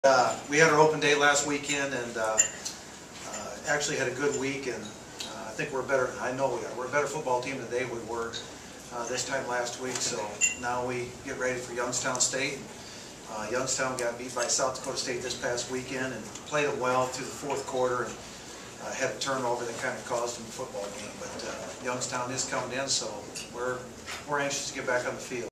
We had our open day last weekend and actually had a good week, and I think we're better. I know we are. We're a better football team today we were this time last week. So now we get ready for Youngstown State. Youngstown got beat by South Dakota State this past weekend and played them well through the fourth quarter and had a turnover that kind of caused them a football game. But Youngstown is coming in, so we're anxious to get back on the field.